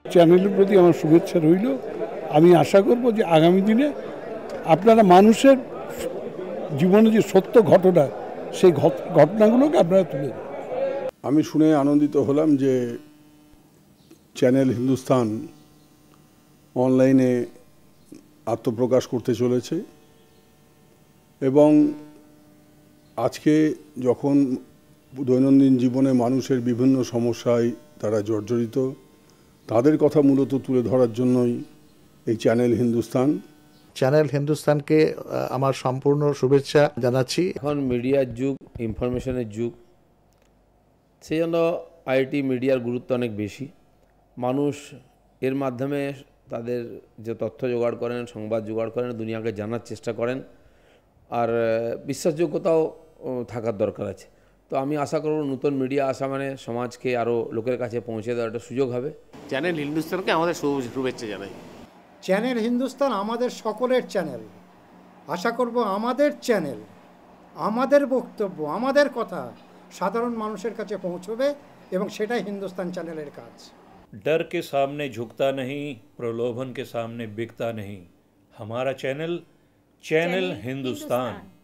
চ্যানেলের প্রতি আমার শুভেচ্ছা রইল। আমি আশা করব যে আগামী দিনে আপনারা মানুষের জীবনে যে সত্য ঘটনা, সেই ঘটনাগুলোকে আপনারা তুলে দেন। আমি শুনে আনন্দিত হলাম যে চ্যানেল হিন্দুস্তান অনলাইনে আত্মপ্রকাশ করতে চলেছে এবং আজকে যখন দৈনন্দিন জীবনে মানুষের বিভিন্ন সমস্যায় তারা জর্জরিত, তাদের কথা মূলত তুলে ধরার জন্যই এই চ্যানেল হিন্দুস্তান। চ্যানেল হিন্দুস্তানকে আমার সম্পূর্ণ শুভেচ্ছা জানাচ্ছি। এখন মিডিয়ার যুগ, ইনফরমেশনের যুগ, সেই জন্য আইটি মিডিয়ার গুরুত্ব অনেক বেশি। মানুষ এর মাধ্যমে তাদের যে তথ্য জোগাড় করেন, সংবাদ জোগাড় করেন, দুনিয়াকে জানার চেষ্টা করেন, আর বিশ্বাসযোগ্যতাও থাকার দরকার আছে। তো আমি আশা করব নতুন মিডিয়া আসা মানে সমাজকে আরও লোকের কাছে পৌঁছে দেওয়ার একটা সুযোগ হবে। চ্যানেল হিন্দুস্তানকে আমাদের শুভেচ্ছা জানাই। চ্যানেল হিন্দুস্তান আমাদের সকলের চ্যানেল। আশা করব আমাদের চ্যানেল, আমাদের বক্তব্য, আমাদের কথা সাধারণ মানুষের কাছে পৌঁছবে এবং সেটাই হিন্দুস্তান চ্যানেলের কাজ। डर के सामने झुकता नहीं, प्रलोभन के सामने बिकता नहीं। हमारा चैनल हिंदुस्तान।